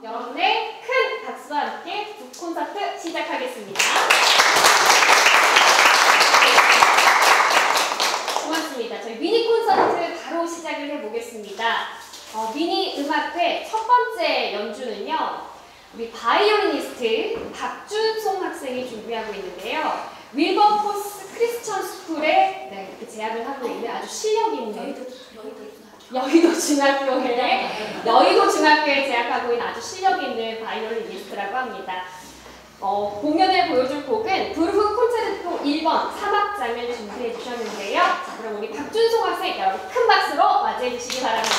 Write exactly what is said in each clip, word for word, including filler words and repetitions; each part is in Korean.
여러분의 큰 박수와 함께 북 콘서트 시작하겠습니다. 고맙습니다. 저희 미니 콘서트 바로 시작을 해보겠습니다. 어, 미니 음악회 첫 번째 연주는요, 우리 바이올리니스트 박준송 학생이 준비하고 있는데요. 윌버포스 크리스천 스쿨에 네, 이렇게 재학을 하고 있는 아주 실력 있는 여의도, 여의도, 여의도 중학교에 여의도 중학교에 재학하고 있는 아주 실력 있는 바이올리니스트라고 합니다. 어, 공연을 보여줄 곡은 브루흐 콘체르토 일 번 삼 악장을 준비해 주셨는데요. 자, 그럼 우리 박준송 학생 여러분 큰 박수로 맞이해 주시기 바랍니다.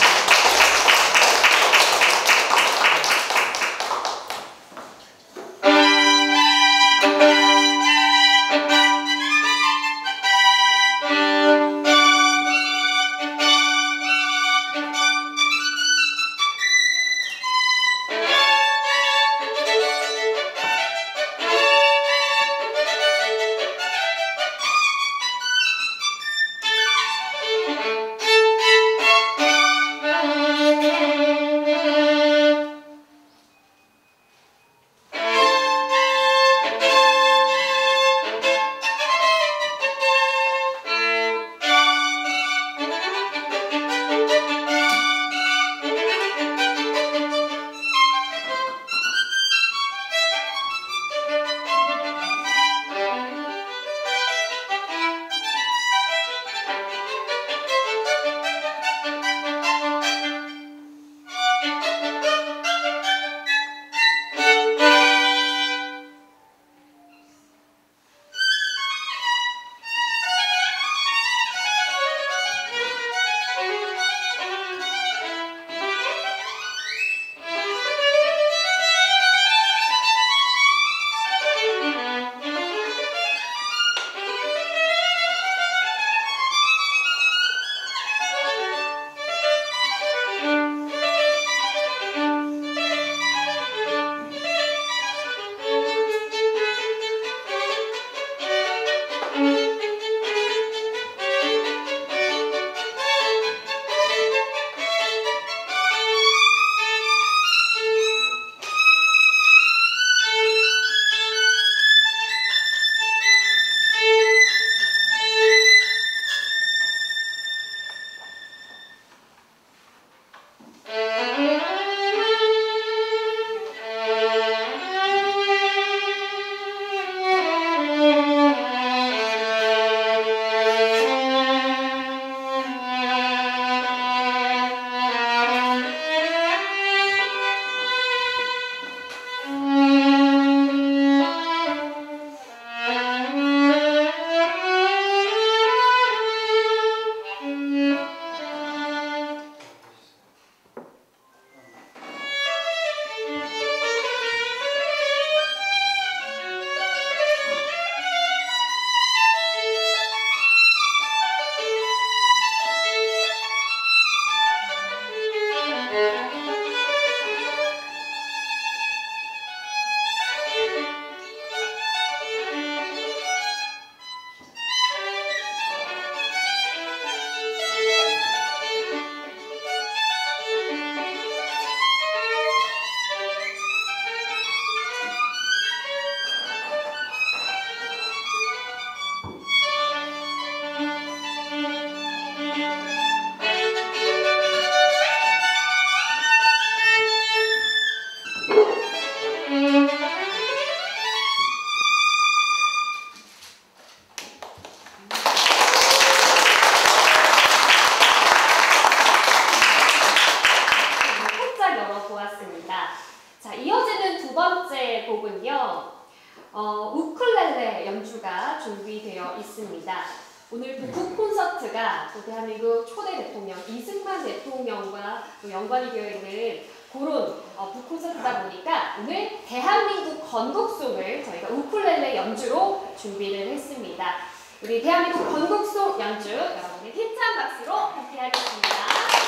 어, 우쿨렐레 연주가 준비되어 있습니다. 오늘 북 콘서트가 또 대한민국 초대 대통령 이승만 대통령과 또 연관이 되어 있는 그런 어, 북 콘서트다 보니까 오늘 대한민국 건국송을 저희가 우쿨렐레 연주로 준비를 했습니다. 우리 대한민국 건국송 연주 여러분의 힘찬 박수로 함께 하겠습니다.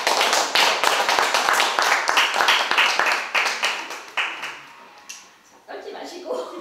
떨지 마시고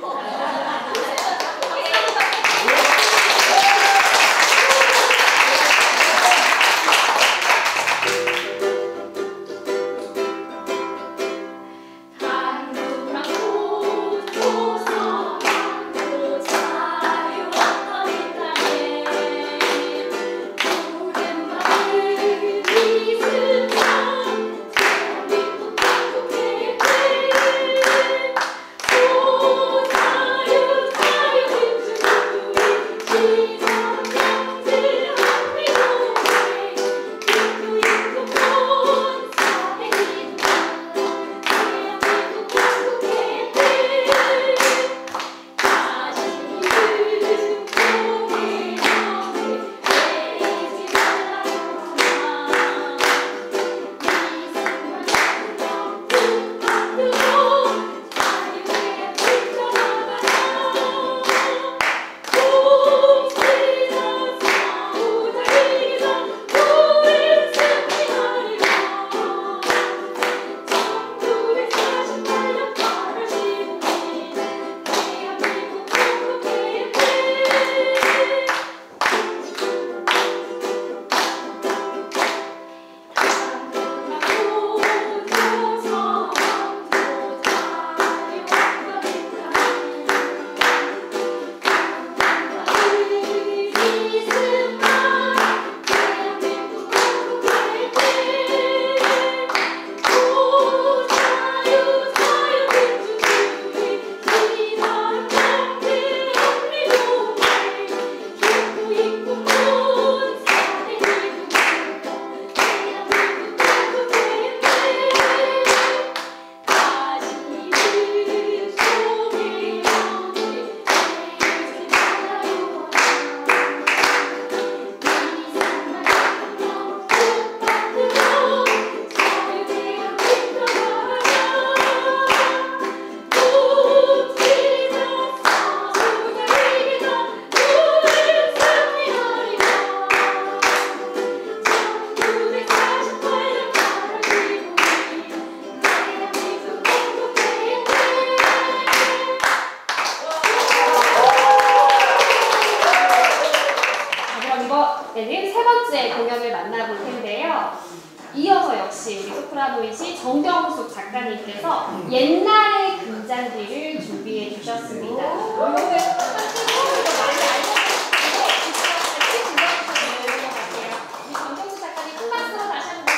하고 계신 정경숙 작가님께서 옛날의 금잔디를 준비해 주셨습니다. 오늘 사실 처음으로 많이 알고 계시는데 같이 불러주셔도 되는 것 같아요. 우리 정경숙 작가님 큰 박수로 다시 한번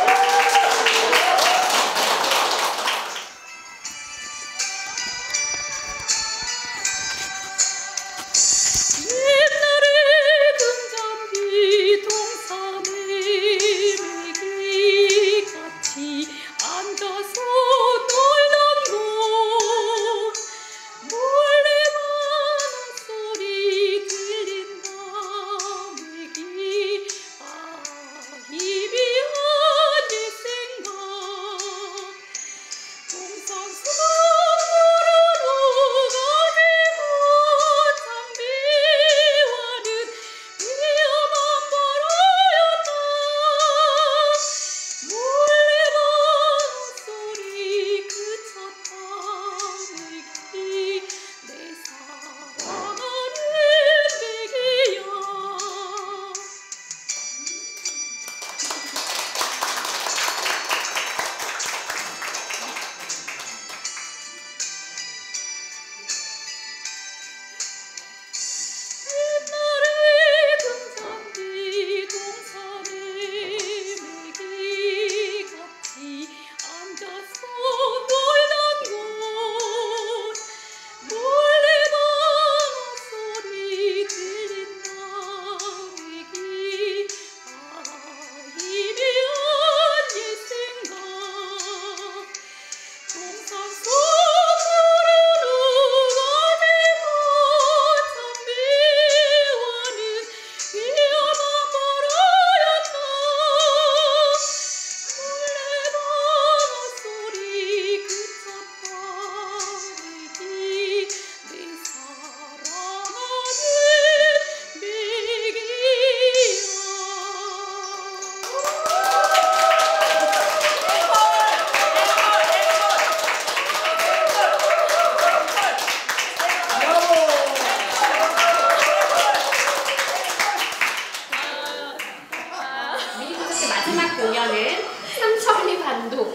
공연은 삼천리 반도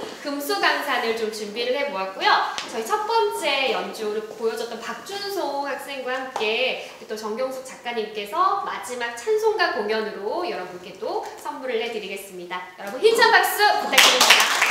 금수강산을 좀 준비를 해보았고요. 저희 첫 번째 연주를 보여줬던 박준송 학생과 함께 또 정경숙 작가님께서 마지막 찬송가 공연으로 여러분께 또 선물을 해드리겠습니다. 여러분 힘찬 박수 부탁드립니다.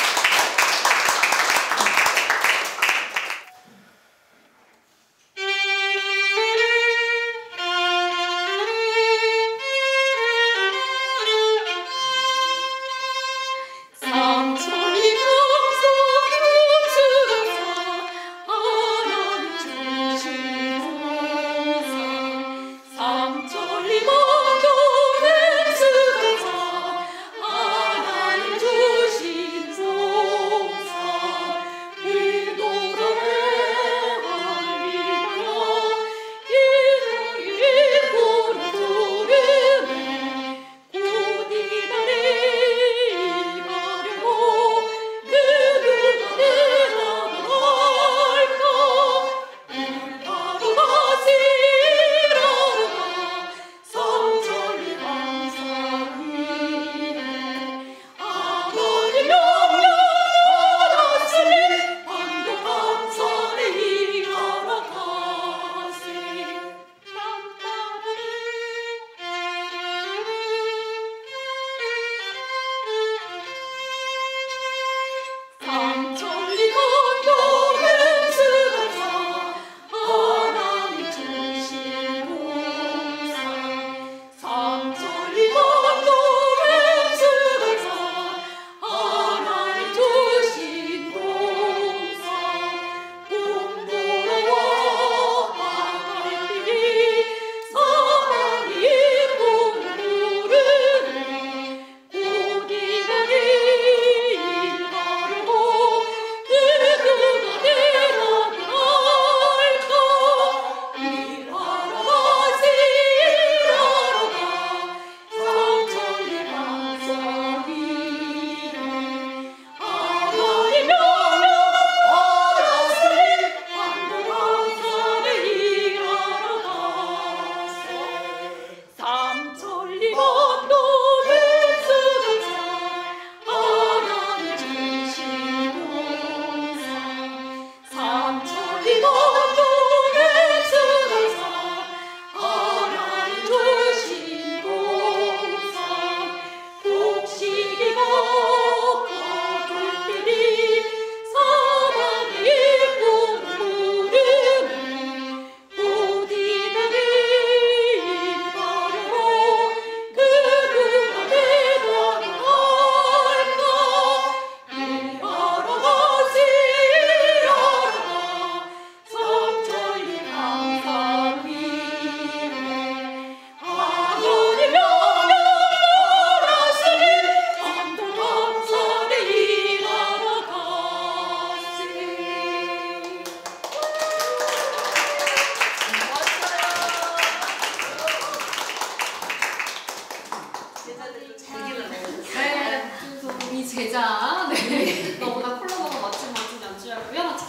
하나님 주신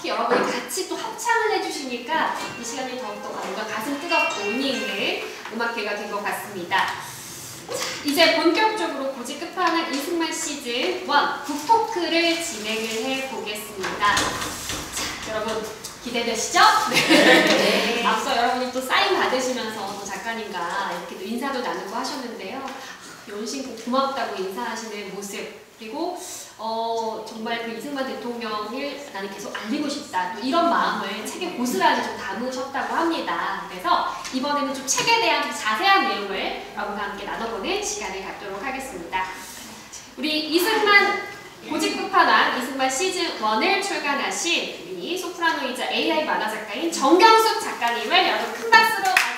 특히 여러분이 같이 또 합창을 해주시니까 이 시간이 더욱더 뭔가 가슴 뜨겁고 의미 있는 음악회가 된 것 같습니다. 자, 이제 본격적으로 고직 끝판왕 이승만 시즌 일 북토크를 진행을 해보겠습니다. 자, 여러분 기대되시죠? 네. 네. 앞서 여러분이 또 사인 받으시면서 또 작가님과 이렇게 또 인사도 나누고 하셨는데요. 연신 고맙다고 인사하시는 모습, 그리고 어, 정말 그 이승만 대통령을 나는 계속 알리고 싶다, 또 이런 마음을 책에 고스란히 좀 담으셨다고 합니다. 그래서 이번에는 좀 책에 대한 좀 자세한 내용을 여러분과 함께 나눠보는 시간을 갖도록 하겠습니다. 우리 이승만 고직 끝판왕 이승만 시즌 일을 출간하신 우리 소프라노이자 에이아이 만화 작가인 정경숙 작가님을 여러분 큰 박수로 맞이해주시기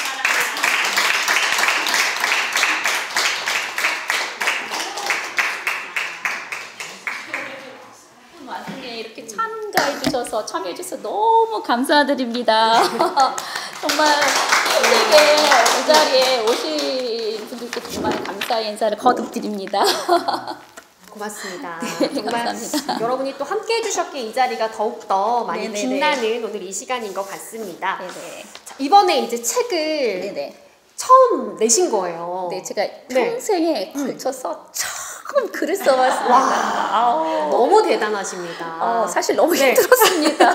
바랍니다. 이렇게 참가해주셔서 참여해주셔서 너무 감사드립니다. 정말 힘들게 이 자리에 오신 분들께 정말 감사의 인사를 거듭드립니다. 고맙습니다. 네, 정말 감사합니다. 여러분이 또 함께 해주셨기에 이 자리가 더욱더 많이 네네네. 빛나는 오늘 이 시간인 것 같습니다. 네네. 자, 이번에 이제 책을 네네. 처음 내신 거예요. 네, 제가 네. 평생에 걸쳐서 처음 글을 써봤습니다. 와, 너무 대단하십니다. 어, 사실 너무 네. 힘들었습니다.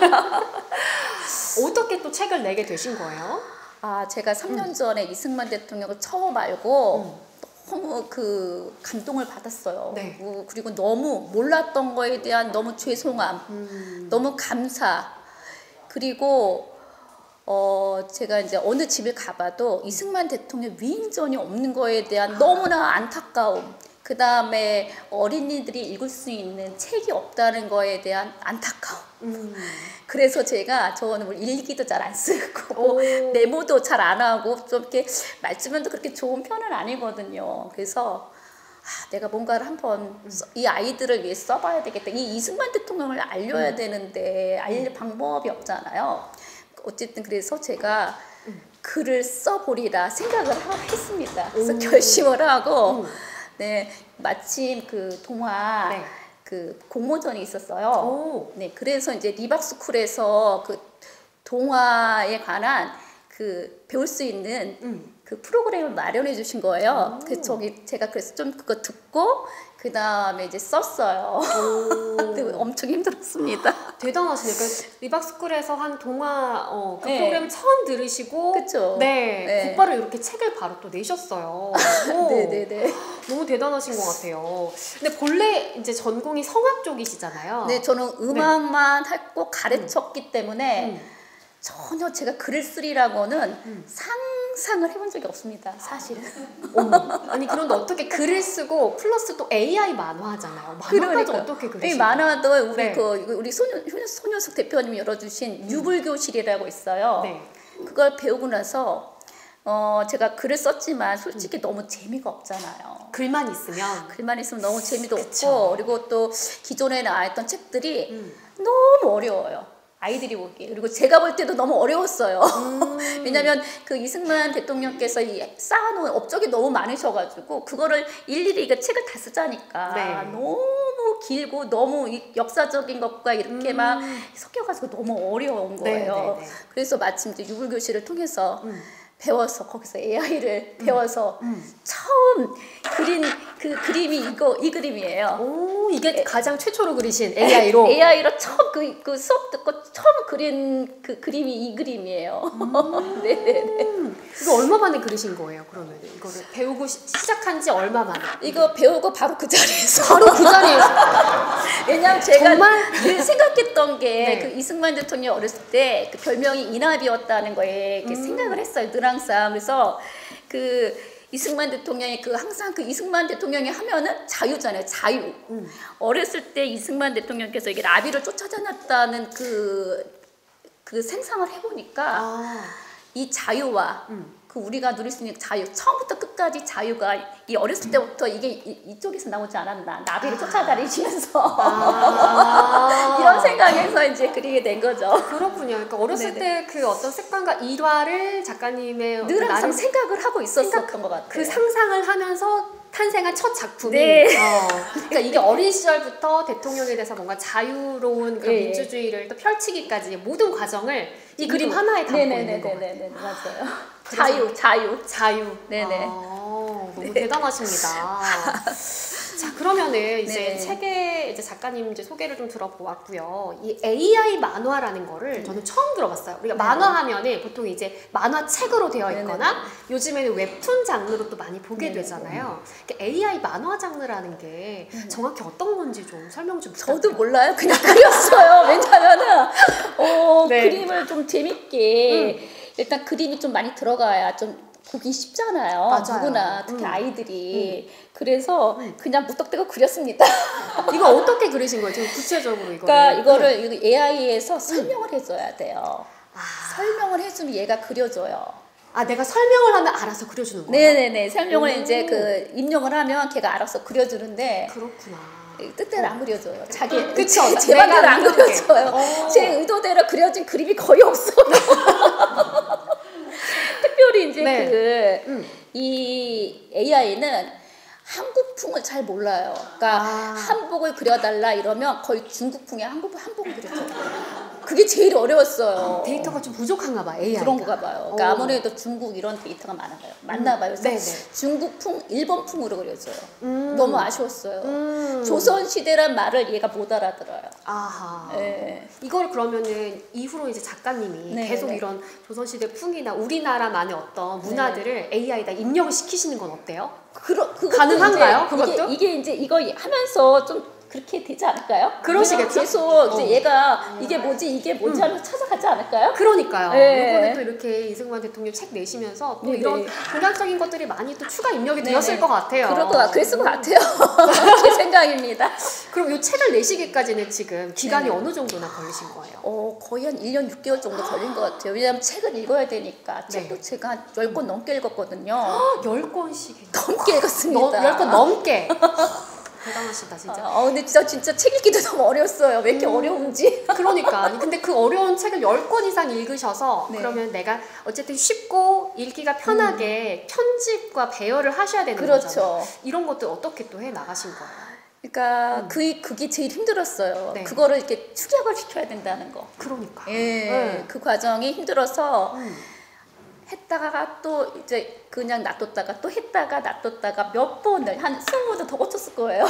어떻게 또 책을 내게 되신 거예요? 아, 제가 삼 년 전에 이승만 대통령을 처음 알고 음. 너무 그 감동을 받았어요. 네. 어, 그리고 너무 몰랐던 거에 대한 너무 죄송함, 음. 너무 감사. 그리고 어 제가 이제 어느 집을 가봐도 이승만 대통령 위인전이 없는 거에 대한 너무나 안타까움. 그 다음에 어린이들이 읽을 수 있는 책이 없다는 거에 대한 안타까움. 음. 그래서 제가 저는 뭐 일기도 잘 안 쓰고 오. 메모도 잘 안 하고 좀 이렇게 말주변도 그렇게 좋은 편은 아니거든요. 그래서 아, 내가 뭔가를 한번 써, 이 아이들을 위해 써봐야 되겠다. 이 이승만 대통령을 알려야 음. 되는데 알릴 방법이 없잖아요. 어쨌든 그래서 제가 음. 글을 써보리라 생각을 하, 했습니다. 그래서 오. 결심을 하고 음. 네, 마침 그 동화 네. 그 공모전이 있었어요. 오. 네, 그래서 이제 리박스쿨에서 그 동화에 관한 그 배울 수 있는 음. 그 프로그램을 마련해 주신 거예요. 오. 그 저기 제가 그래서 좀 그거 듣고 그 다음에 이제 썼어요. 근데 엄청 힘들었습니다. 대단하시네요. 그러니까 리박스쿨에서 한 동화 어, 그 네. 프로그램 처음 들으시고 그쵸? 네, 네. 곧바로 이렇게 책을 바로 또 내셨어요. 오, 네네네. 너무 대단하신 것 같아요. 근데 본래 이제 전공이 성악 쪽이시잖아요. 네, 저는 음악만 했고 가르쳤기 때문에 음. 전혀 제가 글을 쓰리라고는 음. 상상을 해본 적이 없습니다. 사실은. 어머. 아니 그런데 어떻게 글을 쓰고 플러스 또 에이아이 만화잖아요. 만화까지 어떻게 그리시나요? 이 만화도 우리 네. 그 우리 손 손효숙 대표님이 열어주신 유불교실이라고 있어요. 네. 그걸 배우고 나서 어 제가 글을 썼지만 솔직히 너무 재미가 없잖아요. 글만 있으면 글만 있으면 너무 재미도 그쵸. 없고 그리고 또 기존에 나왔던 책들이 음. 너무 어려워요. 아이들이 보기에. 그리고 제가 볼 때도 너무 어려웠어요. 음. 왜냐면 그 이승만 대통령께서 이 쌓아놓은 업적이 너무 많으셔가지고 그거를 일일이 그 책을 다 쓰자니까 네. 너무 길고 너무 이 역사적인 것과 이렇게 음. 막 섞여가지고 너무 어려운 거예요. 네, 네, 네. 그래서 마침 이제 유불교실을 통해서 음. 배워서 거기서 에이아이를 배워서 음. 처음 그린 그 그림이 이거 이 그림이에요. 오, 이게 가장 최초로 그리신 에이아이로 에이아이로 처음 그, 그 수업 듣고 처음 그린 그 그림이 이 그림이에요. 음. 네네네. 이거 얼마 만에 그리신 거예요? 그러면 이거를 배우고 시, 시작한 지 얼마 만에? 이거 배우고 바로 그 자리에서. 바로 그 자리에서. 왜냐면 제가 정말? 늘 생각했던 게 그 네. 이승만 대통령 어렸을 때 그 별명이 이나비였다는 거에 이렇게 음. 생각을 했어요. 늘 항상. 그래서 그 이승만 대통령이 그 항상 그 이승만 대통령이 하면은 자유잖아요. 자유. 음. 어렸을 때 이승만 대통령께서 이게 나비를 쫓아다녔다는 그, 그 생상을 해보니까 아. 이 자유와 음. 그 우리가 누릴 수 있는 자유, 처음부터 끝까지 자유가 이 어렸을 때부터 이게 이, 이쪽에서 나오지 않았나. 나비를 쫓아다니시면서 아. 이런 생각이 상상해서 이제 그리게 된 거죠. 그렇군요. 그러니까 어렸을 네네. 때 그 어떤 습관과 일화를 작가님의 늘 항상 나름 생각을 하고 있었던 생각- 것 같아요. 그 상상을 하면서 탄생한 첫 작품이 네. 어, 그러니까 이게 어린 시절부터 대통령에 대해서 뭔가 자유로운 그런 예. 민주주의를 또 펼치기까지 모든 과정을 이 그림 하나에 담고 있는 것 같아요. 네네네네네 맞아요. 그래서- 자유 자유. 자유. 네네. 아, 너무 네. 대단하십니다. 자, 그러면은 이제 네. 책에 이제 작가님 이제 소개를 좀 들어보았고요. 이 에이아이 만화라는 거를 저는 처음 들어봤어요. 우리가 네. 만화하면은 보통 이제 만화책으로 되어 네네. 있거나 요즘에는 웹툰 장르로 또 많이 보게 네네. 되잖아요. 그러니까 에이아이 만화 장르라는 게 정확히 어떤 건지 좀 설명 좀 저도 부탁드려요. 몰라요. 그냥 그렸어요. 왜냐면은 어, 네. 그림을 좀 재밌게 음. 일단 그림이 좀 많이 들어가야 좀 보기 쉽잖아요. 맞아요. 누구나 특히 음. 아이들이 그래서 그냥 무턱대고 그렸습니다. 이거 어떻게 그리신 거예요? 좀 구체적으로 이거. 그러니까 이거를 에이아이에서 설명을 해줘야 돼요. 아, 설명을 해주면 얘가 그려줘요. 아, 내가 설명을 하면 알아서 그려주는 거예요? 네네네. 설명을 오. 이제 그 입력을 하면 걔가 알아서 그려주는데 그렇구나. 뜻대로 안 그려줘요. 자기 그쵸. 제, 제 내가 맘대로 안 의도한 게. 그려줘요. 어. 제 의도대로 그려진 그림이 거의 없어요. 특별히 이제 네. 그 음. 이 에이아이는 한국풍을 잘 몰라요. 그러니까 아. 한복을 그려달라 이러면 거의 중국풍에 한국 한복을 그려줘요. 그게 제일 어려웠어요. 데이터가 좀 부족한가 봐, 에이아이가. 그런가 봐요. 그러니까 오. 아무래도 중국 이런 데이터가 많아요. 맞나 봐요. 그래서 네네. 중국풍, 일본풍으로 그려줘요. 음. 너무 아쉬웠어요. 음. 조선시대란 말을 얘가 못 알아들어요. 아하. 네. 이걸 그러면은 이후로 이제 작가님이 네, 계속 네. 이런 조선시대 풍이나 우리나라만의 어떤 문화들을 에이아이에다 입력을 시키시는 건 어때요? 그러, 그것도 가능한가요? 이제 그것도? 이게, 이게 이제 이거 하면서 좀 그렇게 되지 않을까요? 그러시겠죠? 왜냐면 계속 이제 어. 얘가 이게 뭐지 이게 뭐지 하면서 찾아가지 않을까요? 그러니까요. 네. 이번에 또 이렇게 이승만 대통령 책 내시면서 또 네네. 이런 문학적인 것들이 많이 또 추가 입력이 네네. 되었을 것 같아요. 그럴 것 같, 그랬을 것 같아요. 제 생각입니다. 그럼 이 책을 내시기까지는 지금 기간이 네네. 어느 정도나 걸리신 거예요? 어, 거의 한 일 년 육 개월 정도 걸린 것 같아요. 왜냐하면 책을 읽어야 되니까. 책도 제가 한 열 권 넘게 읽었거든요. 열 권씩이나. 넘게 읽었습니다. 열 권 넘게. 대단하시다 진짜. 아, 근데 진짜, 진짜 책 읽기도 너무 어려웠어요. 왜 이렇게 음. 어려운지. 그러니까 아니, 근데 그 어려운 책을 열 권 이상 읽으셔서 네. 그러면 내가 어쨌든 쉽고 읽기가 편하게 편집과 배열을 하셔야 되는 그렇죠. 거잖아요. 이런 것들 어떻게 또 해 나가신 거예요? 그러니까 그, 그게 제일 힘들었어요. 네. 그거를 이렇게 축약을 시켜야 된다는 거. 그러니까. 예, 네. 그 과정이 힘들어서 음. 했다가 또 이제 그냥 놔뒀다가 또 했다가 놔뒀다가 몇 번을 한 스무 번도 더 고쳤을 거예요.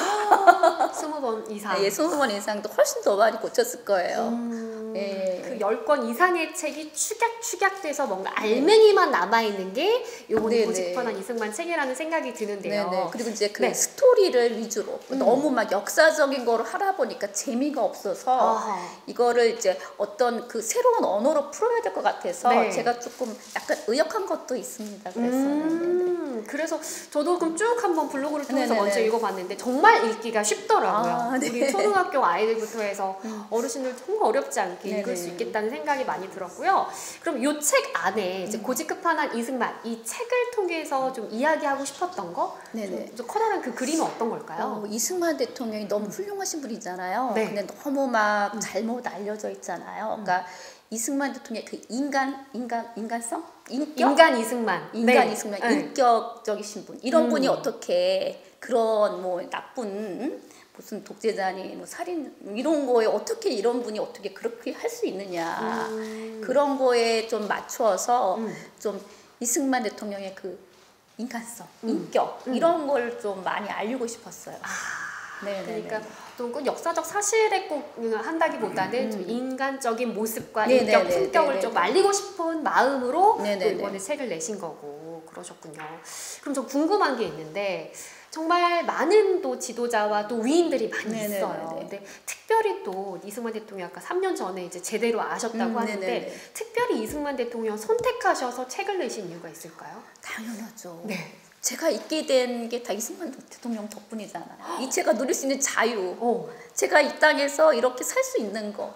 스무 번 이상. 예, 스무 번 이상도 훨씬 더 많이 고쳤을 거예요. 음, 예. 그 열 권 이상의 책이 축약 축약돼서 뭔가 알맹이만 남아 있는 게 요번에 네네. 고집펀한 이승만 책이라는 생각이 드는데요. 네네. 그리고 이제 그 네. 스토리를 위주로 음. 너무 막 역사적인 거를 하다 보니까 재미가 없어서 아하. 이거를 이제 어떤 그 새로운 언어로 풀어야 될 것 같아서 네. 제가 조금 약간 의역한 것도 있습니다. 그래서 음, 그래서 저도 그럼 쭉 한번 블로그를 통해서 네네네. 먼저 읽어봤는데 정말 읽기가 쉽더라고요. 아, 네. 우리 초등학교 아이들부터 해서 어르신들 정말 어렵지 않게 읽을 네네. 수 있겠다는 생각이 많이 들었고요. 그럼 이 책 안에 음. 이제 고집 끝판왕 이승만 이 책을 통해서 좀 이야기하고 싶었던 거, 네네. 좀, 좀 커다란 그 그림은 어떤 걸까요? 어, 이승만 대통령이 너무 훌륭하신 분이잖아요. 네. 근데 너무 막 잘못 알려져 있잖아요. 그러니까 이승만 대통령의 그 인간 인간 인간성 인격 인간 이승만. 인간 네. 이승만 네. 인격적이신 분 이런 음. 분이 어떻게 그런 뭐 나쁜 무슨 독재자니 뭐 살인 이런 거에 어떻게 이런 분이 어떻게 그렇게 할 수 있느냐 음. 그런 거에 좀 맞추어서 음. 좀 이승만 대통령의 그 인간성 음. 인격 음. 이런 걸 좀 많이 알리고 싶었어요. 아, 네네네. 그러니까 또 역사적 사실에 꼭 한다기보다는 좀 인간적인 모습과 네네네네. 인격, 품격을 네네네. 좀 알리고 싶은 마음으로 또 네네네. 이번에 책을 내신 거고 그러셨군요. 그럼 좀 궁금한 게 있는데 정말 많은 또 지도자와 또 위인들이 많이 네네네네. 있어요. 근데 특별히 또 이승만 대통령 아까 삼 년 전에 이제 제대로 아셨다고 음, 하는데 네네네. 특별히 이승만 대통령 선택하셔서 책을 내신 이유가 있을까요? 당연하죠. 네. 제가 있게 된 게 다 이승만 대통령 덕분이잖아요. 이 제가 누릴 수 있는 자유, 어. 제가 이 땅에서 이렇게 살 수 있는 거,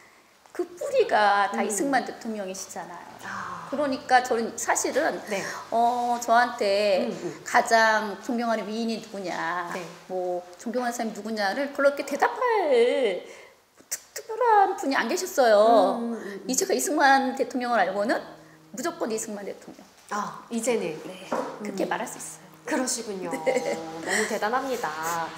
그 뿌리가 다 음. 이승만 대통령이시잖아요. 아. 그러니까 저는 사실은 네. 어 저한테 음, 음. 가장 존경하는 위인이 누구냐, 네. 뭐 존경하는 사람이 누구냐를 그렇게 대답할 특, 특별한 분이 안 계셨어요. 음, 음, 음. 이 제가 이승만 대통령을 알고는 무조건 이승만 대통령. 아, 이제는. 네, 그렇게 음. 말할 수 있어요. 그러시군요. 네. 너무 대단합니다.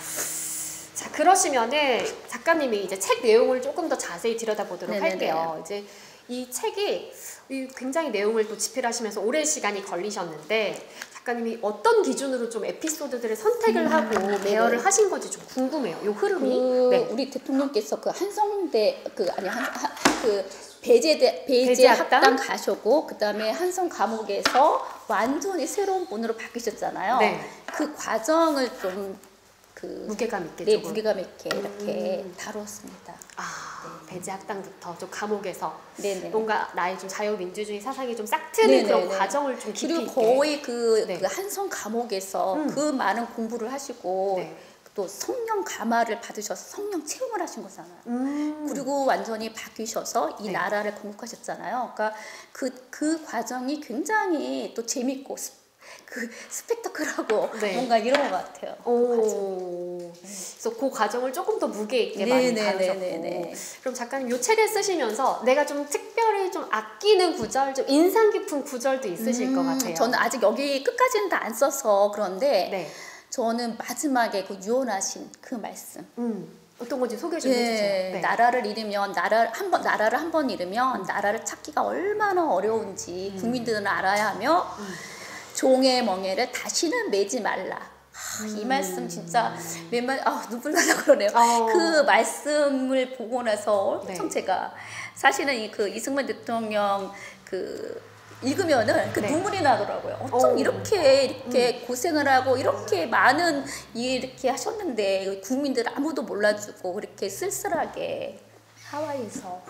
자, 그러시면은 작가님이 이제 책 내용을 조금 더 자세히 들여다보도록 네네네. 할게요. 이제 이 책이 이 굉장히 내용을 또 집필하시면서 오랜 시간이 걸리셨는데 작가님이 어떤 기준으로 좀 에피소드들을 선택을 음, 하고 네네. 배열을 하신 건지 좀 궁금해요. 요 흐름이. 그 네. 우리 대통령께서 그 한성대 그 아니 한 그 배제대 배제 배제학당? 학당 가셨고 그다음에 한성 감옥에서 완전히 새로운 분으로 바뀌셨잖아요. 네. 그 과정을 좀 그 무게감 있게 네, 조금. 무게감 있게 이렇게 음. 다루었습니다. 아, 배제학당부터 좀 감옥에서 네네. 뭔가 나의 좀 자유민주주의 사상이 좀 싹트는 네네네. 그런 과정을 좀 깊이 그리고 있게. 거의 그, 네. 그 한성 감옥에서 음. 그 많은 공부를 하시고 네. 또 성령 감화를 받으셔서 성령 체험을 하신 거잖아요. 음. 그리고 완전히 바뀌셔서 이 네. 나라를 건국하셨잖아요. 그러니까 그, 그 과정이 굉장히 또 재밌고 스, 그 스펙타클하고 네. 뭔가 이런 것 같아요. 그 과정. 오, 그래서 그 과정을 조금 더 무게 있게 많이 다루셨고. 네네네네. 그럼 작가님 이 책을 쓰시면서 내가 좀 특별히 좀 아끼는 구절, 좀 인상 깊은 구절도 있으실 것 같아요. 저는 아직 여기 끝까지는 다 안 써서 그런데 네. 저는 마지막에 그 유언하신 그 말씀. 음, 어떤 건지 소개 좀 예, 해주세요. 네. 나라를 잃으면 나라 한 번 나라를 한 번 잃으면 나라를 찾기가 얼마나 어려운지 음. 국민들은 알아야 하며 음. 종의 멍에를 다시는 매지 말라. 아, 이 말씀 진짜 맨날 아, 눈물 나려 그러네요. 어. 그 말씀을 보고 나서 엄청 네. 제가 사실은 이 그 이승만 대통령 그 읽으면은 그 네. 눈물이 나더라고요. 어쩜 어. 이렇게 이렇게 고생을 하고 이렇게 많은 일 이렇게 하셨는데 국민들 아무도 몰라주고 그렇게 쓸쓸하게 하와이에서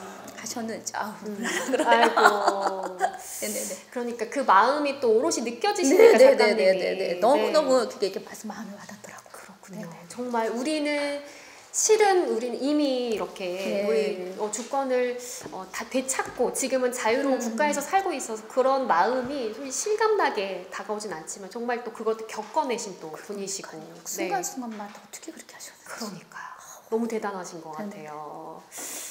가셨는지 아우 눈물 나려 그러네요. 아이고. 네네네. 그러니까 그 마음이 또 오롯이 느껴지시니까 작가님이. 네네네네. 너무 네. 너무 그게 이렇게 말씀 마음에 와닿더라고요. 그렇군요. 정말 우리는 실은 우리는 이미 이렇게 네. 우리 어, 주권을 어, 다 되찾고 지금은 자유로운 음. 국가에서 살고 있어서 그런 마음이 솔직히 실감나게 다가오진 않지만 정말 또 그것도 겪어내신 또 분이시고. 네. 순간순간마다 어떻게 그렇게 하셨어요? 그러니까요. 너무 대단하신 것 네네. 같아요.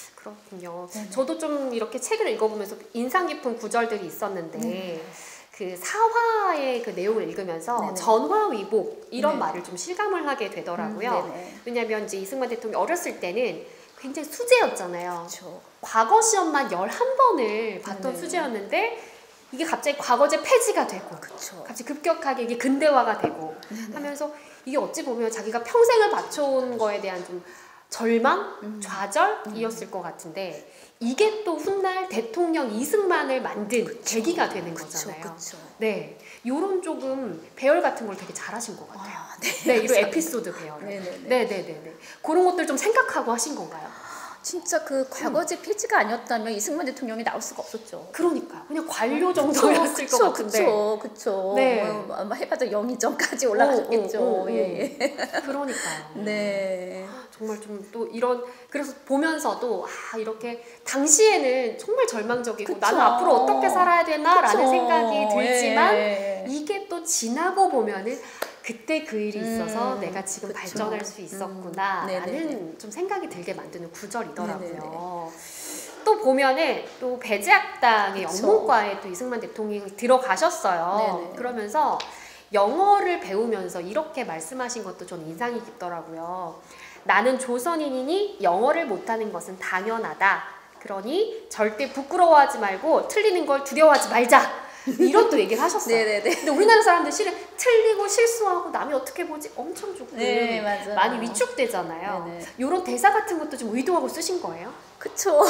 그렇군요. 네네. 저도 좀 이렇게 책을 읽어보면서 인상 깊은 구절들이 있었는데 네네. 그 사화의 그 내용을 읽으면서 네네. 전화위복 이런 네네. 말을 좀 실감을 하게 되더라고요. 음, 네네. 왜냐하면 이제 이승만 대통령이 어렸을 때는 굉장히 수재였잖아요. 그렇죠. 과거 시험만 열한 번을 봤던 네네. 수재였는데 이게 갑자기 과거제 폐지가 되고 그렇죠. 갑자기 급격하게 이게 근대화가 되고 네네. 하면서 이게 어찌 보면 자기가 평생을 바쳐온 거에 대한 좀 절망, 음. 좌절이었을 것 같은데 이게 또 훗날 대통령 이승만을 만든 그쵸. 계기가 되는 그쵸, 거잖아요. 그쵸. 네, 요런 조금 배열 같은 걸 되게 잘하신 것 같아요. 아, 네. 네, 이런 감사합니다. 에피소드 배열. 네네네. 네, 네, 네, 네. 그런 것들 좀 생각하고 하신 건가요? 진짜 그 과거제 폐지가 아니었다면 이승만 대통령이 나올 수가 없었죠. 그러니까 그냥 관료 정도였을 것 같은데. 그쵸, 그쵸. 네. 뭐, 아마 해봐도 영의정까지 올라갔겠죠. 오, 오, 오, 오. 예, 예. 그러니까요. 네. 정말 좀 또 이런 그래서 보면서도 아 이렇게 당시에는 정말 절망적이고 그쵸. 나는 앞으로 어떻게 살아야 되나라는 그쵸. 생각이 들지만 예. 이게 또 지나고 보면은 그때 그 일이 있어서 음, 내가 지금 그쵸. 발전할 수 음, 있었구나라는 네네네. 좀 생각이 들게 만드는 구절이더라고요. 네네네. 또 보면은 또 배제학당의 그쵸. 영문과에 또 이승만 대통령이 들어가셨어요. 네네. 그러면서 영어를 배우면서 이렇게 말씀하신 것도 좀 인상이 깊더라고요. 나는 조선인이니 영어를 못하는 것은 당연하다. 그러니 절대 부끄러워하지 말고 틀리는 걸 두려워하지 말자. 이런 또 얘기를 하셨어요. 네네네. 근데 우리나라 사람들 실은 틀리고 실수하고 남이 어떻게 보지 엄청 조금 네, 맞아요. 많이 위축되잖아요. 네네. 이런 대사 같은 것도 좀 의도하고 쓰신 거예요? 그쵸.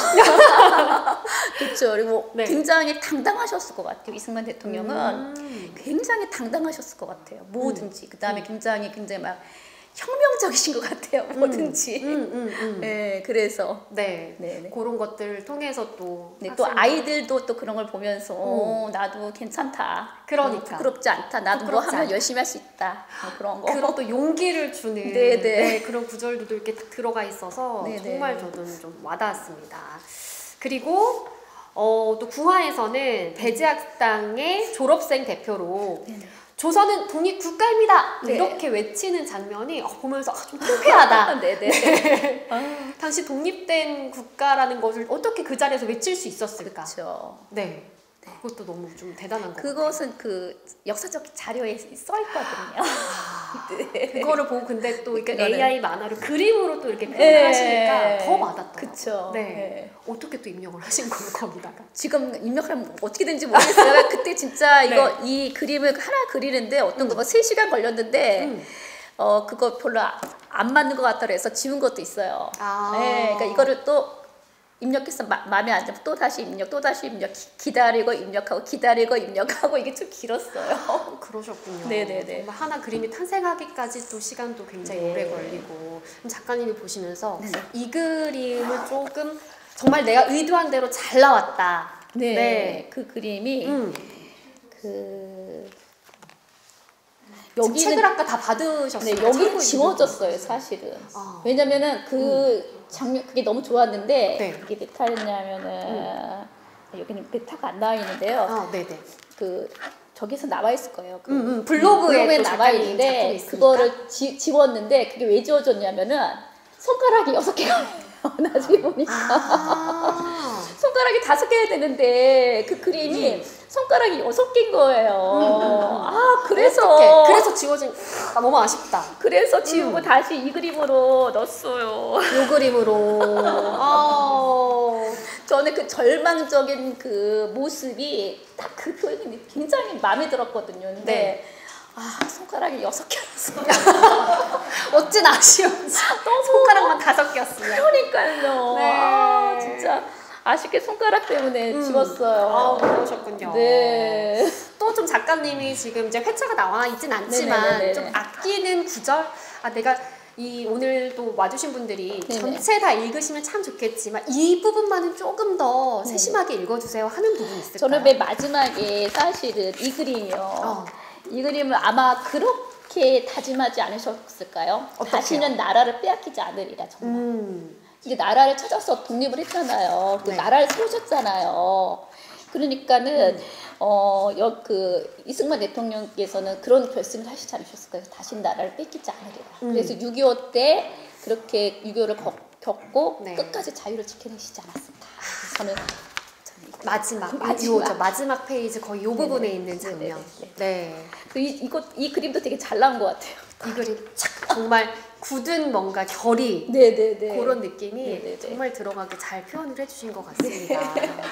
그쵸. 그리고 네. 굉장히 당당하셨을 것 같아요. 이승만 대통령은 음. 굉장히 당당하셨을 것 같아요. 뭐든지. 그 다음에 음. 굉장히 굉장히 막 혁명적이신 것 같아요. 뭐든지. 음, 음, 음. 네, 그래서. 네. 네네. 그런 것들을 통해서 또 네, 또 학생들- 아이들도 또 그런 걸 보면서 어. 어, 나도 괜찮다. 그러니까. 어, 부끄럽지 않다. 나도 뭐 부끄럽지 하면 않다. 열심히 할 수 있다. 뭐 그런 거. 그런 또 용기를 주는 네네. 네, 그런 구절도 이렇게 딱 들어가 있어서 네네. 정말 저는 좀 와닿았습니다. 그리고 어, 또 구화에서는 배제학당의 졸업생 대표로 네네. 조선은 독립국가입니다. 네. 이렇게 외치는 장면이 어, 보면서 아, 좀 통쾌하다. 네네. 네. 당시 독립된 국가라는 것을 어떻게 그 자리에서 외칠 수 있었을까? 그렇죠. 네. 그것도 너무 좀 대단한 거. 그것은 그 역사적 자료에 써 있거든요. 아, 네. 그거를 보고 근데 또 이렇게 그거는- 에이아이 만화를 그림으로 또 이렇게 표현을 네. 하시니까 더 와닿더라고요. 그쵸. 네. 네. 어떻게 또 입력을 하신 거예요 거기다가? 지금 입력하면 어떻게 되는지 모르겠어요. 그때 진짜 이거 네. 이 그림을 하나 그리는데 어떤 거가 세 시간 걸렸는데 음. 어 그거 별로 아- 안 맞는 것 같다 그래서 지운 것도 있어요. 아. 네, 그러니까 이거를 또 입력해서 마, 마음에 안 들면 또 다시 입력, 또 다시 입력, 기, 기다리고 입력하고 기다리고 입력하고 이게 좀 길었어요. 그러셨군요. 네네네. 정말 하나 그림이 탄생하기까지 또 시간도 굉장히 네. 오래 걸리고 그럼 작가님이 보시면서 네. 이 그림을 조금 정말 내가 의도한 대로 잘 나왔다. 네, 네. 그 그림이 음. 그 지금 책을 여기는 아까 다 받으셨어요. 네, 참고 여기 있는 지워졌어요, 사실은. 아. 왜냐면은 그 장면 그게 너무 좋았는데 네. 그게 메타였냐면은 여기는 메타가 안 나와 있는데요. 아, 네네. 그 저기서 나와 있을 거예요. 그 음, 음, 블로그에 블로그에 또 나와 작가님 있는데 작품이 있으니까. 그거를 지, 지웠는데 그게 왜 지워졌냐면은 손가락이 여섯 개가 나중에 보니까 아. 손가락이 다섯 개야 되는데 그 그림이 음. 손가락이 여섯 개인 거예요. 아 그래서 어떡해. 그래서 지워진 아, 너무 아쉽다. 그래서 지우고 음. 다시 이 그림으로 넣었어요. 요 그림으로. 아. 저는 그 절망적인 그 모습이 딱 그 표현이 굉장히 마음에 들었거든요. 근데 네. 아 손가락이 여섯 개라서 어찌 아쉬운지. 손가락만 다섯 개였으면. 그러니까요. 네. 아 진짜 아쉽게 손가락 때문에 음. 지웠어요. 아, 그러셨군요. 네. 또 좀 작가님이 지금 이제 회차가 나와 있진 않지만 네네네네. 좀 아끼는 구절? 아, 내가 이 오늘 또 와주신 분들이 네네. 전체 다 읽으시면 참 좋겠지만 이 부분만은 조금 더 세심하게 읽어주세요 하는 부분이 있을까요? 저는 맨 마지막에 사실은 이 그림이요. 어. 이 그림을 아마 그렇게 다짐하지 않으셨을까요? 어떡해요? 다시는 나라를 빼앗기지 않으리라 정말. 음. 이제 나라를 찾아서 독립을 했잖아요. 그 네. 나라를 세우셨잖아요. 그러니까는 어, 여, 그 이승만 대통령께서는 그런 결심을 하시지 않으셨을까요? 다시는 나라를 뺏기지 않으리라. 음. 그래서 육이오 때 그렇게 육이오를 겪고 네. 끝까지 자유를 지켜내시지 않았을까. 그래서 저는, 저는 이거 마지막, 마지막. 요죠 마지막 페이지 거의 요 부분에 네네. 있는 장면. 네네네. 네. 그 이, 이거, 이 그림도 되게 잘 나온 것 같아요. 이 그림 착 정말 굳은 뭔가 결이 네네네. 그런 느낌이 네네네. 정말 들어가게 잘 표현을 해주신 것 같습니다.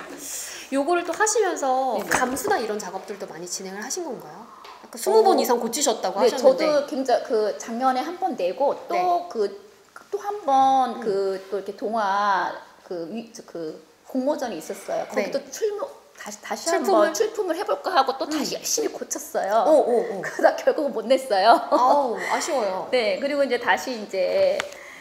요거를 또 하시면서 네네. 감수나 이런 작업들도 많이 진행을 하신 건가요? 아까 스무 번 어, 이상 고치셨다고 네, 하셨는데. 저도 굉장히 그 작년에 한 번 내고 네. 또 그 또 한 번 음. 그 또 이렇게 동화 그, 위, 그 공모전이 있었어요. 거기 네. 또 출모 다시 다시 출품을? 한번 출품을 해볼까 하고 또 다시 음. 열심히 고쳤어요. 오, 오, 오. 그러다 결국은 못 냈어요. 아우, 아쉬워요. 네, 그리고 이제 다시 이제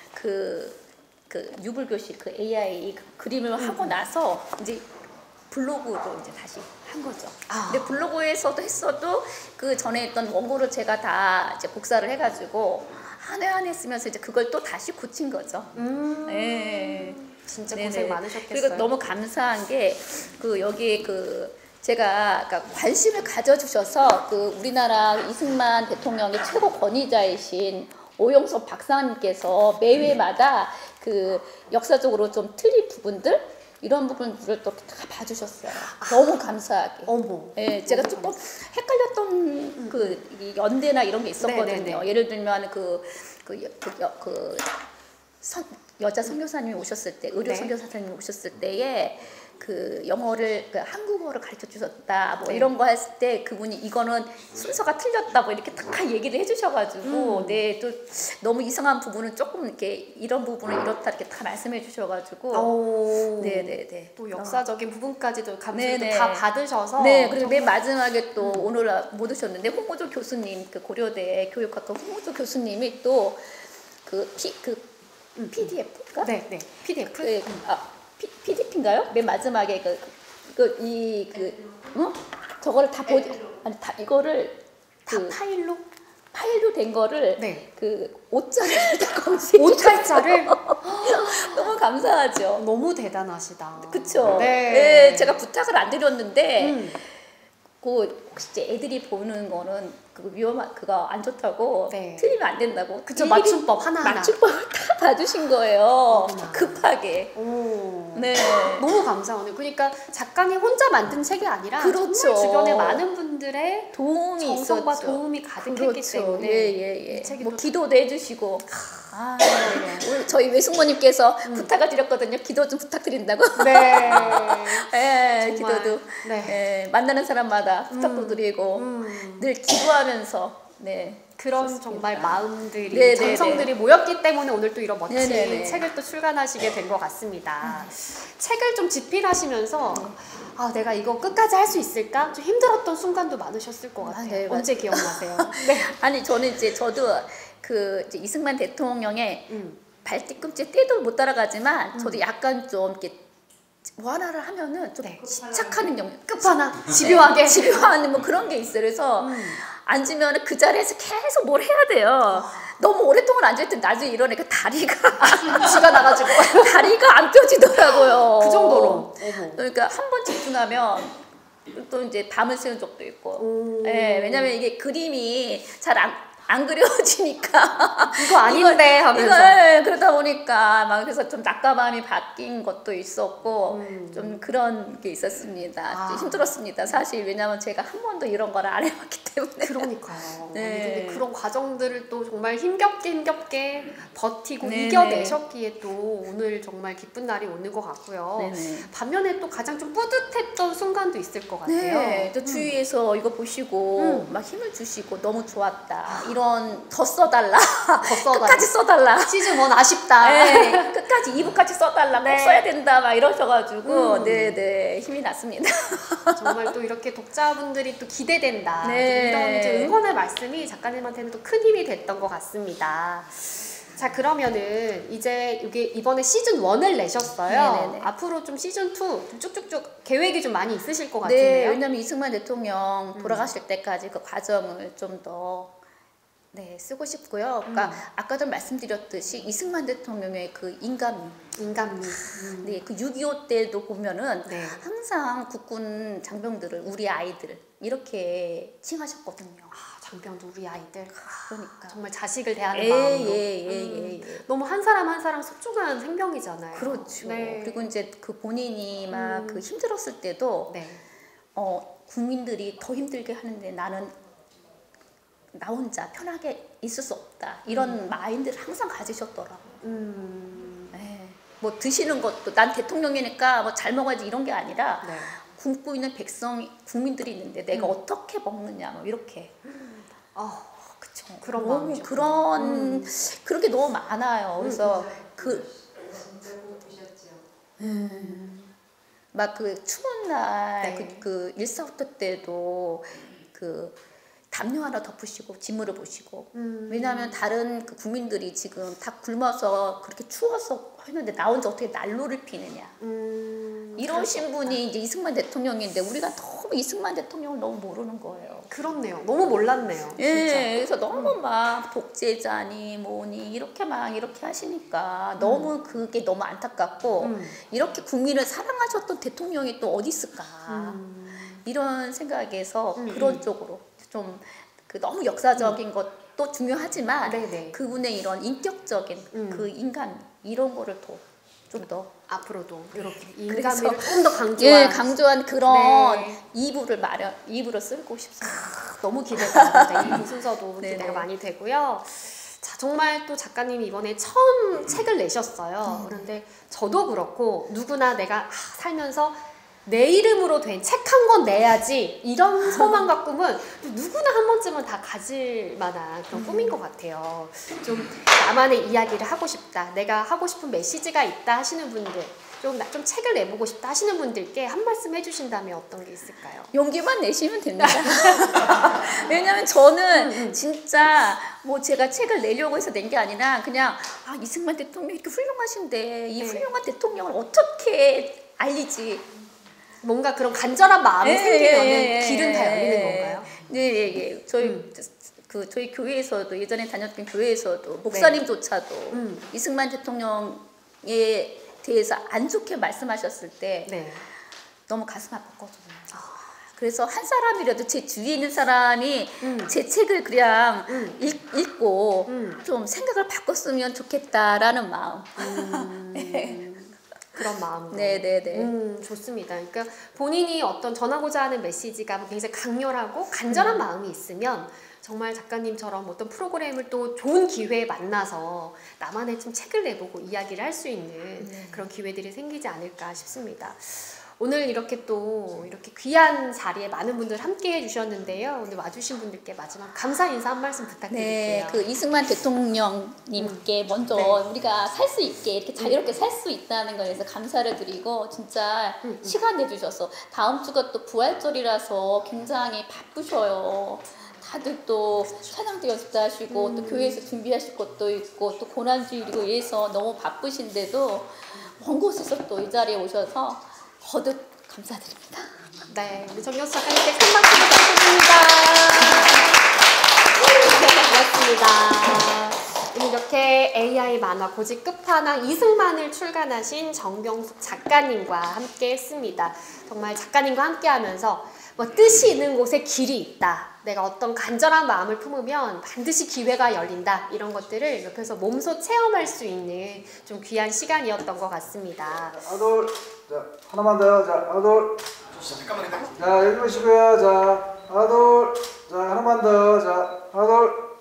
그, 그 유불교실 그 에이아이 그 그림을 음. 하고 나서 이제 블로그로 이제 다시 한 거죠. 아. 근데 블로그에서도 했어도 그 전에 했던 원고를 제가 다 이제 복사를 해가지고 한 해 한 해 쓰면서 이제 그걸 또 다시 고친 거죠. 음. 네. 진짜 네네. 고생 많으셨겠어요. 그리고 너무 감사한 게 그 여기 그 제가 그러니까 관심을 가져주셔서 그 우리나라 이승만 대통령의 최고 권위자이신 오영석 박사님께서 매회마다 그 역사적으로 좀 틀린 부분들 이런 부분들을 또 다 봐주셨어요. 너무 감사하게. 어머. 예, 제가 조금 헷갈렸던 그 이 연대나 이런 게 있었거든요. 네네네. 예를 들면 그, 그, 여- 그, 여- 그 선, 여자 선교사님이 오셨을 때, 의료 네. 선교사님이 오셨을 때에 그 영어를 그 한국어를 가르쳐 주셨다 뭐 네. 이런 거 했을 때 그분이 이거는 순서가 틀렸다 뭐 이렇게 다 얘기를 해주셔가지고 음. 네 또 너무 이상한 부분은 조금 이렇게 이런 부분은 이렇다 이렇게 다 말씀해 주셔가지고 오. 네네네 또 역사적인 부분까지도 감수도 네네. 다 받으셔서. 네, 그리고 맨 마지막에 또 오늘 못 오셨는데 홍호조 교수님, 그 고려대 교육학과 홍호조 교수님이 또 그 피 그 피디에프인가? 네, 네. 피디에프. 그, 아, 피, 피디피인가요? 맨 마지막에 그 그 이 그 어? 저거를 다 보지 아니 다 이거를 다 그 파일로? 파일로 된 거를 네. 그 옷자를 다 검색해 오탈자를? 너무 감사하죠. 너무 대단하시다. 그쵸? 네. 네, 제가 부탁을 안 드렸는데 음. 그 혹시 이제 애들이 보는 거는 그거 위험한 그거 안 좋다고 네. 틀리면 안 된다고 그쵸, 일일이 맞춤법 하나하나. 맞춤법을 다 봐주신 거예요. 어머나. 급하게. 오. 네. 너무 감사하네요. 그러니까 작가님 혼자 만든 책이 아니라 그렇죠. 정말 주변에 많은 분들의 도움이 정성과 있었죠. 도움이 가득했기 그렇죠. 때문에 예예예. 이 책이 뭐 또 기도도 해주시고. 아, 네. 우리 저희 외숙모님께서 부탁을 드렸거든요. 기도 좀 부탁드린다고. 네. 예, 정말. 기도도 네. 예, 만나는 사람마다 부탁도 음. 드리고 음. 늘 기도하면서 네. 그런 좋습니다. 정말 마음들이 네네네. 정성들이 모였기 때문에 오늘 또 이런 멋진 네네네. 책을 또 출간하시게 된 것 같습니다. 책을 좀 집필하시면서 아 내가 이거 끝까지 할 수 있을까? 좀 힘들었던 순간도 많으셨을 것 같아요. 아, 네, 언제 기억나세요? 네. 아니 저는 이제 저도 그 이제 이승만 대통령의 음. 발뒤꿈치 때도 못 따라가지만 저도 약간 좀 이렇게 뭐 하나를 하면은 좀 네. 집착하는 경우 끝판왕 집요하게 집요한 뭐 그런 게 있어요. 그래서 음. 앉으면 그 자리에서 계속 뭘 해야 돼요. 너무 오랫동안 앉아있더니 나중에 일어나니까 다리가 쥐가 나가지고 다리가 안 펴지더라고요. 그 정도로. 어머. 그러니까 한 번 집중하면 또 이제 밤을 새운 적도 있고. 오. 예, 왜냐면 이게 그림이 잘 안 안 그려지니까 이거 아닌데 하면서 이거 예, 그러다 보니까 막 그래서 좀 낙가마음이 바뀐 것도 있었고 음. 좀 그런 게 있었습니다. 아. 좀 힘들었습니다. 사실 왜냐면 제가 한 번도 이런 걸 안 해봤기 때문에. 그러니까요. 네. 아니, 근데 그런 과정들을 또 정말 힘겹게 힘겹게 버티고 네네. 이겨내셨기에 또 오늘 정말 기쁜 날이 오는 것 같고요. 네네. 반면에 또 가장 좀 뿌듯했던 순간도 있을 것 같아요. 네, 또 주위에서 이거 보시고 음. 막 힘을 주시고 너무 좋았다. 이런 더 써달라. 더 써달라. 끝까지 써달라. 시즌 일 아쉽다. 네, 끝까지 이 부까지 써달라. 네. 꼭 써야 된다. 막 이러셔가지고 음. 네네 힘이 났습니다. 정말 또 이렇게 독자분들이 또 기대된다. 네. 이런 이제 응원의 말씀이 작가님한테는 또 큰 힘이 됐던 것 같습니다. 자 그러면은 이제 이게 이번에 시즌 일을 내셨어요. 네네네. 앞으로 좀 시즌 이 좀 쭉쭉쭉 계획이 좀 많이 있으실 것 네, 같은데요. 왜냐면 이승만 대통령 음. 돌아가실 때까지 그 과정을 좀 더 네, 쓰고 싶고요. 그러니까 음. 아까도 말씀드렸듯이 이승만 대통령의 그 인간미, 인간미. 음. 네, 그 육이오 때도 보면은 네. 항상 국군 장병들을 우리 아이들 이렇게 칭하셨거든요. 아, 장병도 우리 아이들. 그러니까 정말 자식을 대하는 마음으로. 예예예예. 음. 너무 한 사람 한 사람 소중한 생명이잖아요. 그렇죠. 네. 그리고 이제 그 본인이 막 음. 그 힘들었을 때도 네. 어 국민들이 더 힘들게 하는데 나는 나 혼자 편하게 있을 수 없다. 이런 음. 마인드를 항상 가지셨더라고요. 음. 네. 뭐 드시는 것도 난 대통령이니까 뭐 잘 먹어야지 이런 게 아니라 네. 굶고 있는 백성 국민들이 있는데 내가 음. 어떻게 먹느냐 뭐 이렇게 아, 그쵸. 그런 너무 마음이죠. 그런 음. 그런 게 너무 많아요. 그래서 그 막 그 추운 날 네. 그 그 일사후퇴 때도 그 담요 하나 덮으시고 진무를 보시고 음. 왜냐하면 다른 그 국민들이 지금 다 굶어서 그렇게 추워서 했는데 나 혼자 어떻게 난로를 피느냐 음. 이러신 분이 이제 이승만 대통령인데 우리가 너무 이승만 대통령을 너무 모르는 거예요. 그렇네요. 너무 몰랐네요. 예, 그래서 너무 막 독재자니 뭐니 이렇게 막 이렇게 하시니까 너무 그게 너무 안타깝고 음. 이렇게 국민을 사랑하셨던 대통령이 또 어디 있을까 음. 이런 생각에서 음, 그런 음. 쪽으로 좀 그 너무 역사적인 것도 중요하지만 네네. 그분의 이런 인격적인 음. 그 인간 이런 거를 더 좀 더 앞으로도 이렇게 그래서- 인간미를 좀 더 강조한 예, 강조한 그런 네. 이부를 마련 이부를 쓰고 싶습니다. 너무 기대가 됩니다. 이 순서도 네네. 기대가 많이 되고요. 자, 정말 또 작가님이 이번에 처음 책을 내셨어요. 네. 그런데 저도 그렇고 누구나 내가 아, 살면서 내 이름으로 된 책 한 권 내야지 이런 소망과 꿈은 누구나 한 번쯤은 다 가질 만한 그런 꿈인 것 같아요. 좀 나만의 이야기를 하고 싶다, 내가 하고 싶은 메시지가 있다 하시는 분들, 좀, 나- 좀 책을 내보고 싶다 하시는 분들께 한 말씀 해주신다면 어떤 게 있을까요? 용기만 내시면 됩니다. 왜냐면 저는 음, 음. 진짜 뭐 제가 책을 내려고 해서 낸 게 아니라 그냥 아 이승만 대통령 이렇게 훌륭하신데 이 네. 훌륭한 대통령을 어떻게 알리지? 뭔가 그런 간절한 마음이 예, 생기면 예, 예, 길은 다 예, 열리는 예. 건가요? 네, 예, 예. 저희 음. 그 저희 교회에서도 예전에 다녔던 교회에서도 목사님조차도 음. 이승만 대통령에 대해서 안 좋게 말씀하셨을 때 네. 너무 가슴 아팠거든요. 그래서 한 사람이라도 제 주위에 있는 사람이 음. 제 책을 그냥 음. 읽, 읽고 음. 좀 생각을 바꿨으면 좋겠다라는 마음. 음, 그런 마음으로. 네네네. 음, 좋습니다. 그러니까 본인이 어떤 전하고자 하는 메시지가 굉장히 강렬하고 간절한 음. 마음이 있으면 정말 작가님처럼 어떤 프로그램을 또 좋은 기회에 만나서 나만의 좀 책을 내보고 이야기를 할 수 있는 네. 그런 기회들이 생기지 않을까 싶습니다. 오늘 이렇게 또 이렇게 귀한 자리에 많은 분들 함께 해주셨는데요. 오늘 와주신 분들께 마지막 감사 인사 한 말씀 부탁드릴게요. 네, 그 이승만 대통령님께 음. 먼저 네. 우리가 살 수 있게 이렇게 자유롭게 살 수 있다는 거에 대해서 감사를 드리고 진짜 음, 음. 시간 내주셔서 다음 주가 또 부활절이라서 굉장히 바쁘셔요. 다들 또 찬양도 연습도 하시고 음. 또 교회에서 준비하실 것도 있고 또 고난주일이고 이래서 너무 바쁘신데도 먼 곳에서 또 이 자리에 오셔서 거듭 감사드립니다. 네, 우리 정여수 작가님께 큰 박수 부탁드립니다. 고맙습니다. 오늘 이렇게 에이아이 만화 고집 끝판왕 이승만을 출간하신 정병숙 작가님과 함께 했습니다. 정말 작가님과 함께 하면서 뭐 뜻이 있는 곳에 길이 있다. 내가 어떤 간절한 마음을 품으면 반드시 기회가 열린다. 이런 것들을 옆에서 몸소 체험할 수 있는 좀 귀한 시간이었던 것 같습니다. 하나 둘, 자 하나만 더요. 자 하나 둘, 잠깐만 기다려. 자 읽으시고요. 자 하나 둘, 자 하나만 더, 자 하나 둘.